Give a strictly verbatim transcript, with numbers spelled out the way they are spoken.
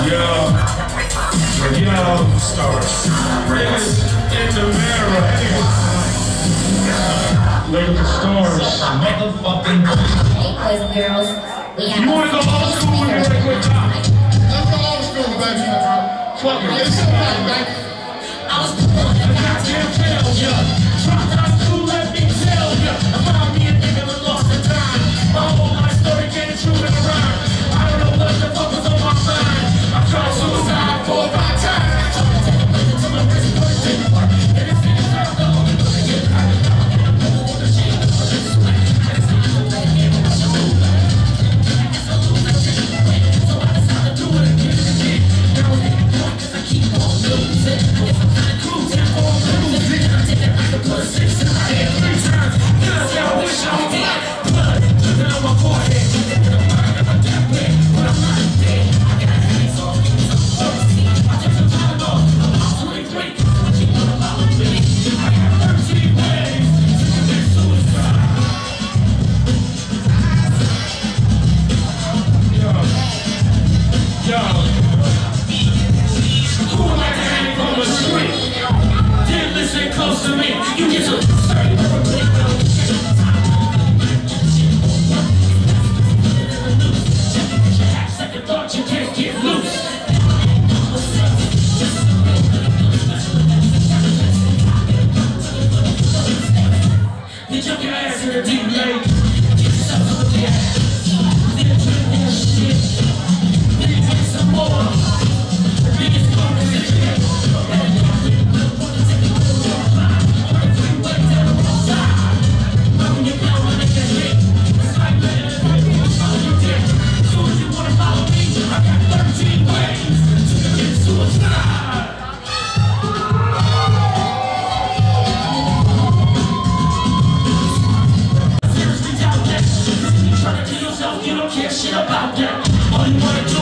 Yo, stars. Niggas in the mirror. Look at the stars. Motherfucking. Hey, boys and girls. We have. You wanna go old school with me right quick, Tom? Let's go old school, baby. Fuck it. Let's go back, baby. I was born in a goddamn failure. Dropped out of school, let me tell ya. I found me a nigga that lost the time. My whole life story came true in a rhyme. I don't know what the fuck was on my mind. I tried suicide four or five times. I tried to take a break until my wrist work didn't work. And it seems like the only way to get out of the and I'm over the shame of this way. And it's not the way to get out of the way. I guess I'll lose that shit anyway. So I decided to do it again and again. Now I'm hitting point cause I keep on losing. If I'm kinda cruising or losing, I take that back to put a six in my head three times. Then I say I wish I was dead. Blood dripping on my forehead. And I'm lying on my deathbed, but I'm not dead. I got hands on me, so thirsty. I take some time off, I'm out to make break. I keep on following me. I got thirteen ways to commit suicide. Yo, yo. Who am I to hang from the street? Didn't listen close to me. You get some sorry, never click on the shit. Second thought, you can't get loose. You jump your ass in the deep lake. Get yourself to the ass. Then drink that shit. Then you take some more. The biggest focus is your head. And you think we'll put it in the middle of the line. On the freeway down the wrong side. When you down, I make a hit. It's like letting it hit. It's all you did. So if you wanna follow me, I got thirteen ways to commit suicide. Seriously doubt that. Cause if you try to kill yourself, you don't care shit about that. All you wanna do